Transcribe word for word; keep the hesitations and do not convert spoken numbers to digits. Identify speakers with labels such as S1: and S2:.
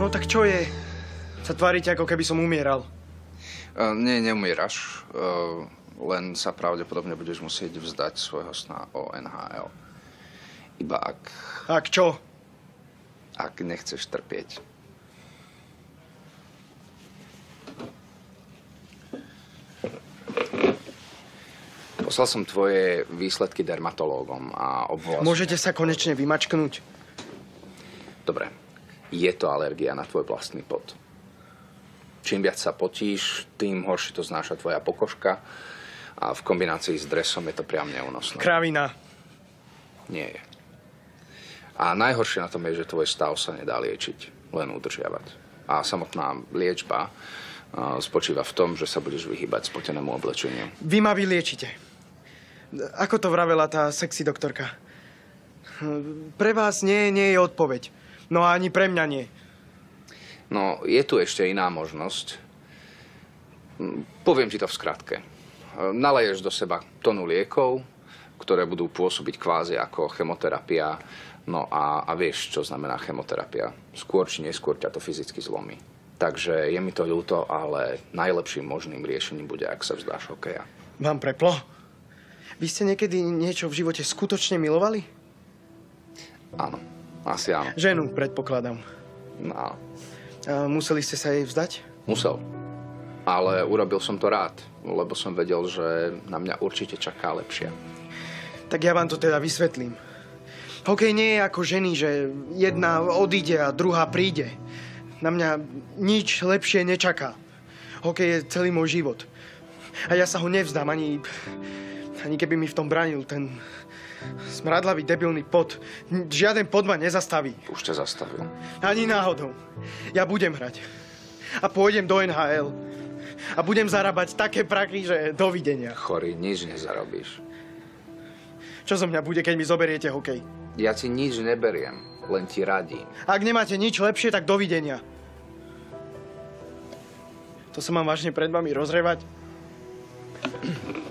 S1: No tak čo je? Sa tvárite, ako keby som umieral.
S2: Uh, nie, neumieraš. Uh, len sa pravdepodobne budeš musieť vzdať svojho sna o en há el. Iba ak...
S1: Ak čo?
S2: Ak nechceš trpieť. Poslal som tvoje výsledky dermatológom a obvolal...
S1: Môžete sa konečne vymačknúť?
S2: Dobre. Je to alergia na tvoj vlastný pot. Čím viac sa potíš, tým horšie to znáša tvoja pokožka a v kombinácii s dresom je to priam neúnosné.
S1: Kravina.
S2: Nie je. A najhoršie na tom je, že tvoj stav sa nedá liečiť, len udržiavať. A samotná liečba uh, spočíva v tom, že sa budeš vyhýbať spotenému oblečeniu.
S1: Vy ma vyliečite. Ako to vravela tá sexy doktorka? Pre vás nie, nie je odpoveď. No a ani pre mňa nie.
S2: No, je tu ešte iná možnosť. Poviem ti to v skratke. Naleješ do seba tonu liekov, ktoré budú pôsobiť kvázi ako chemoterapia. No a, a vieš, čo znamená chemoterapia. Skôr či neskôr ťa to fyzicky zlomí. Takže je mi to ľúto, ale najlepším možným riešením bude, ak sa vzdáš hokeja.
S1: Vám preplo? Vy ste niekedy niečo v živote skutočne milovali?
S2: Áno, asi áno.
S1: Ženu, predpokladám.
S2: No.
S1: A museli ste sa jej vzdať?
S2: Musel. Ale urobil som to rád, lebo som vedel, že na mňa určite čaká lepšia.
S1: Tak ja vám to teda vysvetlím. Hokej nie je ako ženy, že jedna odíde a druhá príde. Na mňa nič lepšie nečaká. Hokej je celý môj život. A ja sa ho nevzdám, ani, ani keby mi v tom bránil ten smradlavý, debilný pot. Žiaden pod ma nezastaví.
S2: Už ťa zastavil.
S1: Ani náhodou. Ja budem hrať. A pôjdem do en há el. A budem zarábať také prachy, že dovidenia.
S2: Chorý, nič nezarobíš.
S1: Čo zo mňa bude, keď mi zoberiete hokej?
S2: Ja ti nič neberiem, len ti radím.
S1: Ak nemáte nič lepšie, tak dovidenia. To sa mám vážne pred vami rozrevať?